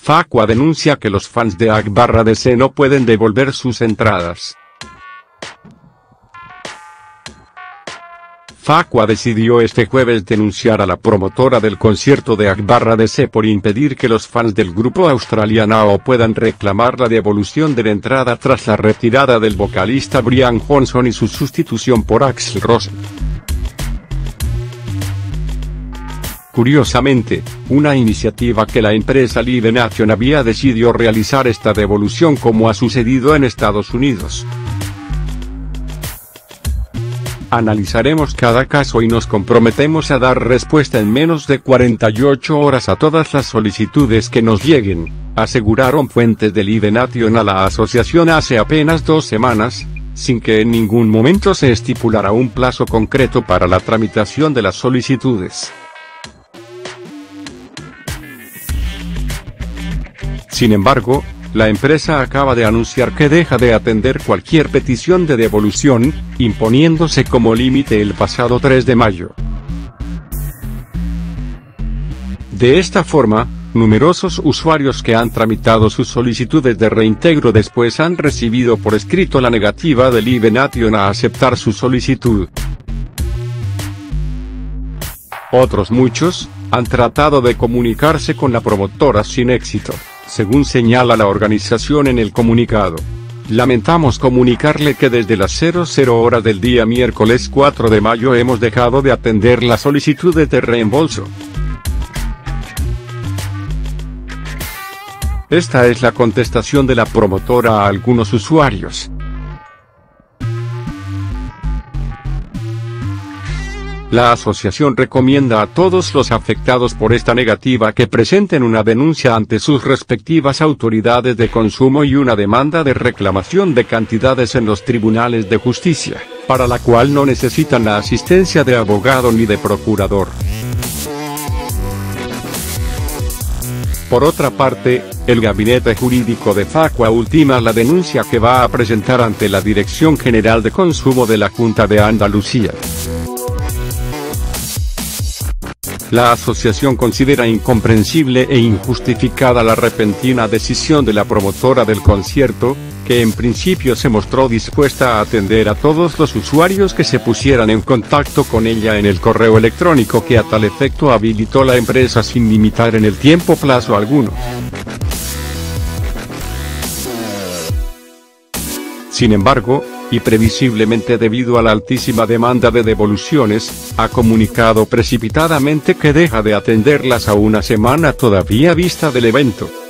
Facua denuncia que los fans de AK/DC no pueden devolver sus entradas. Facua decidió este jueves denunciar a la promotora del concierto de AK/DC por impedir que los fans del grupo australiano puedan reclamar la devolución de la entrada tras la retirada del vocalista Brian Johnson y su sustitución por Axl Rose. Curiosamente, una iniciativa que la empresa Live Nation había decidido realizar esta devolución como ha sucedido en Estados Unidos. Analizaremos cada caso y nos comprometemos a dar respuesta en menos de 48 horas a todas las solicitudes que nos lleguen, aseguraron fuentes de Live Nation a la asociación hace apenas 2 semanas, sin que en ningún momento se estipulara un plazo concreto para la tramitación de las solicitudes. Sin embargo, la empresa acaba de anunciar que deja de atender cualquier petición de devolución, imponiéndose como límite el pasado 3 de mayo. De esta forma, numerosos usuarios que han tramitado sus solicitudes de reintegro después han recibido por escrito la negativa de Live Nation a aceptar su solicitud. Otros muchos han tratado de comunicarse con la promotora sin éxito, según señala la organización en el comunicado. Lamentamos comunicarle que desde las 00 horas del día miércoles 4 de mayo hemos dejado de atender las solicitudes de reembolso. Esta es la contestación de la promotora a algunos usuarios. La asociación recomienda a todos los afectados por esta negativa que presenten una denuncia ante sus respectivas autoridades de consumo y una demanda de reclamación de cantidades en los tribunales de justicia, para la cual no necesitan la asistencia de abogado ni de procurador. Por otra parte, el gabinete jurídico de Facua ultima la denuncia que va a presentar ante la Dirección General de Consumo de la Junta de Andalucía. La asociación considera incomprensible e injustificada la repentina decisión de la promotora del concierto, que en principio se mostró dispuesta a atender a todos los usuarios que se pusieran en contacto con ella en el correo electrónico que a tal efecto habilitó la empresa sin limitar en el tiempo plazo alguno. Sin embargo, y previsiblemente debido a la altísima demanda de devoluciones, ha comunicado precipitadamente que deja de atenderlas a una semana todavía vista del evento.